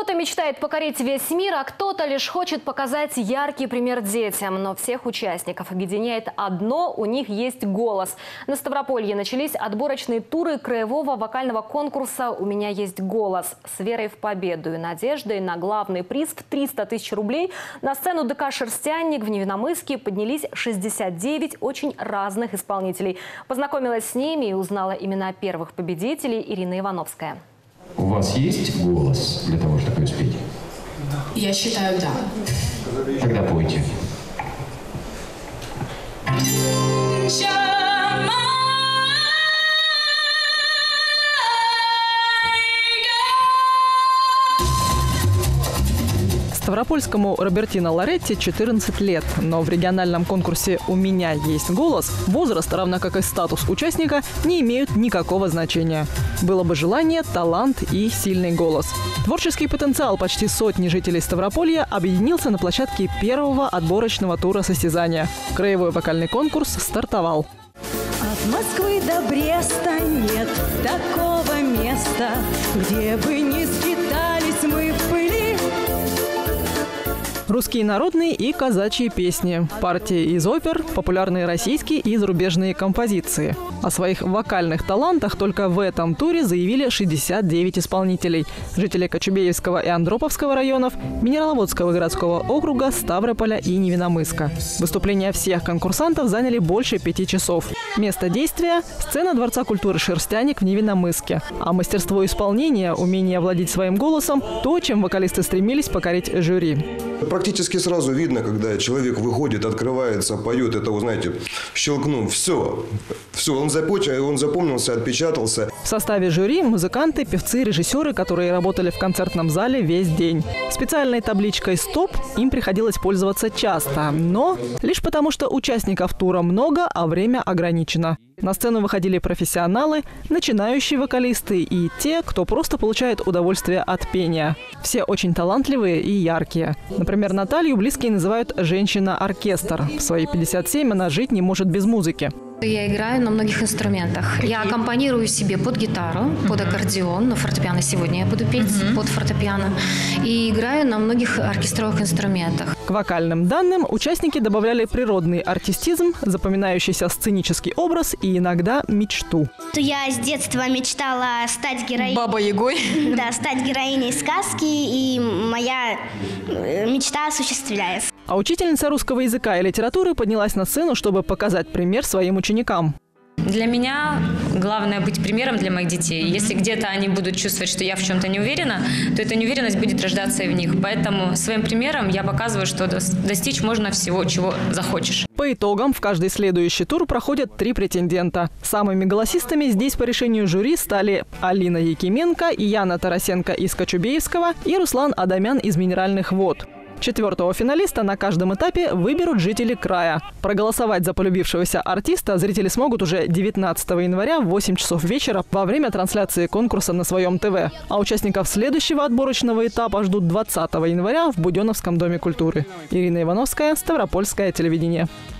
Кто-то мечтает покорить весь мир, а кто-то лишь хочет показать яркий пример детям. Но всех участников объединяет одно – у них есть голос. На Ставрополье начались отборочные туры краевого вокального конкурса «У меня есть голос» с верой в победу и надеждой на главный приз в 300 тысяч рублей. На сцену ДК «Шерстяник» в Невиномысске поднялись 69 очень разных исполнителей. Познакомилась с ними и узнала имена первых победителей Ирина Ивановская. У вас есть голос для того, чтобы спеть? Я считаю, да. Тогда пойте. Ставропольскому Робертино Лоретти 14 лет, но в региональном конкурсе «У меня есть голос» возраст, равно как и статус участника, не имеют никакого значения. Было бы желание, талант и сильный голос. Творческий потенциал почти сотни жителей Ставрополья объединился на площадке первого отборочного тура состязания. Краевой вокальный конкурс стартовал. От Москвы до Бреста нет такого места, где бы не скитались мы в пыли. Русские народные и казачьи песни, партии из опер, популярные российские и зарубежные композиции. О своих вокальных талантах только в этом туре заявили 69 исполнителей. Жители Кочубеевского и Андроповского районов, Минераловодского городского округа, Ставрополя и Невиномысска. Выступления всех конкурсантов заняли больше 5 часов. Место действия – сцена Дворца культуры «Шерстяник» в Невиномысске. А мастерство исполнения, умение владеть своим голосом – то, чем вокалисты стремились покорить жюри. Практически сразу видно, когда человек выходит, открывается, поет, это, вы знаете, щелкнув, все, он запомнился, отпечатался. В составе жюри музыканты, певцы, режиссеры, которые работали в концертном зале весь день. Специальной табличкой «Стоп» им приходилось пользоваться часто, но лишь потому, что участников тура много, а время ограничено. На сцену выходили профессионалы, начинающие вокалисты и те, кто просто получает удовольствие от пения. Все очень талантливые и яркие. Например, Наталью близкие называют «женщина-оркестр». В свои 57 она жить не может без музыки. Я играю на многих инструментах. Я аккомпанирую себе под гитару, под аккордеон, на фортепиано сегодня я буду петь под фортепиано. И играю на многих оркестровых инструментах. К вокальным данным участники добавляли природный артистизм, запоминающийся сценический образ и иногда мечту. Я с детства мечтала стать героиней. Баба-ягой? Да, стать героиней сказки, и моя мечта осуществляется. А учительница русского языка и литературы поднялась на сцену, чтобы показать пример своим ученикам. Для меня главное быть примером для моих детей. Если где-то они будут чувствовать, что я в чем-то не уверена, то эта неуверенность будет рождаться и в них. Поэтому своим примером я показываю, что достичь можно всего, чего захочешь. По итогам в каждый следующий тур проходят 3 претендента. Самыми голосистыми здесь по решению жюри стали Алина Якименко, Яна Тарасенко из Кочубеевского и Руслан Адамян из Минеральных вод. 4-го финалиста на каждом этапе выберут жители края. Проголосовать за полюбившегося артиста зрители смогут уже 19 января в 8 часов вечера во время трансляции конкурса на своем ТВ. А участников следующего отборочного этапа ждут 20 января в Буденновском доме культуры. Ирина Ивановская, Ставропольское телевидение.